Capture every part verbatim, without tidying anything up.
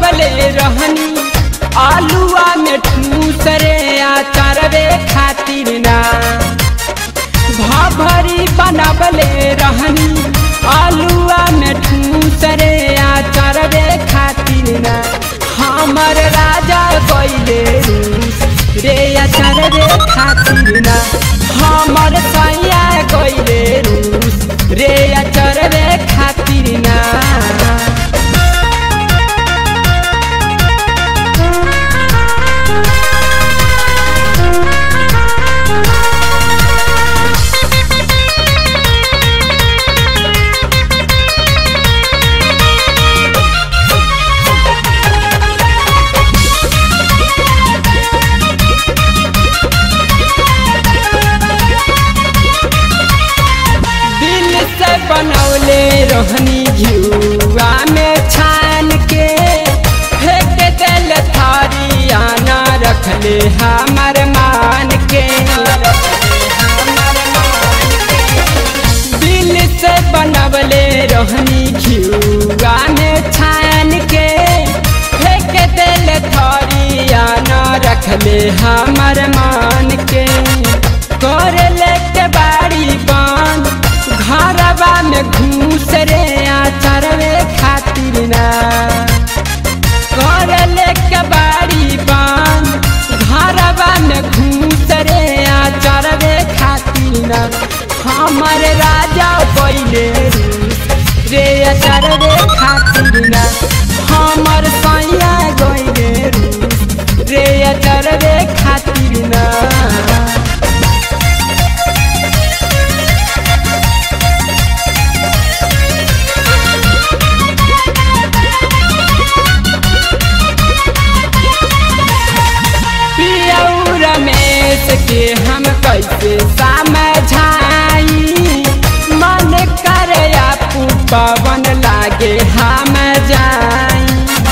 बनवले रहनी आलुआ में ठूस रे अचारवे खातिर ना। भभरी बनवले रहनी आलुआ में ठूस रे अचारवे खातिर ना। हमर राजा गइले रूस रे अचारवे खातिर ना। हमर सैया गइले रूस रे अचारवे खातिर ना। बनौले रोहनी घिउआ में छान के फेंक दिल थारिया ना रखले हमर मान के। दिल से बनवले रोहनी घिउआ में छान के फेंक दिल थारिया ना रखले हमर मान के। कर लेके बाड़ी बंद घरवा में घूस रे अचारवे खातिर ना। कर लेके बाड़ी बंद घरवा में घूस रे अचारवे खातिर ना। हमर राजा गइले रूस रे अचारवे खातिर ना। हमर सैया गइले रूस रे अचारवे खातिर ना। के हम कैसे समझाई मन करे आपू पवन लागे हम जाई।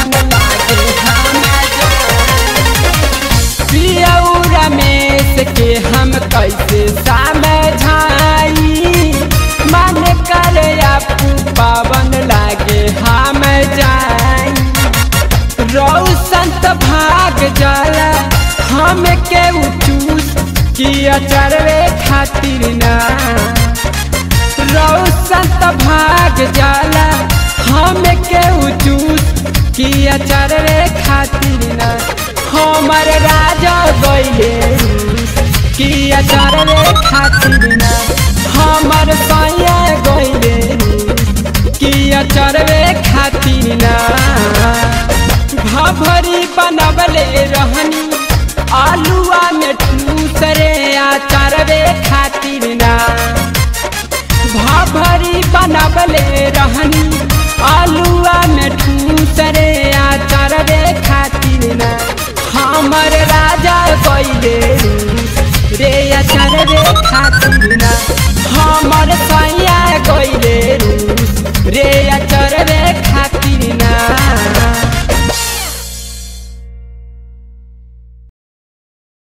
पियौर में के हम कैसे समझाई मन करे आपू पवन लागे हम जाई। रौशन भाग जाला हम के चूस कि अचारवे खातिर ना। रौशन भाग जाला हम के चूस कि अचारवे खातिर ना। हमर राजा गइले रूस कि अचारवे खातिर ना। हमर सैया गइले रूस कि अचारवे खातिर ना। भभरी बनवले रहनी आलुआ में ठूस रे अचारवे खातिर ना। भभरी बनवले रहनी आलुआ में ठूस रे अचारवे खातिर ना। हमर राजा गइले रूस रे अचारवे खातिर ना। हमर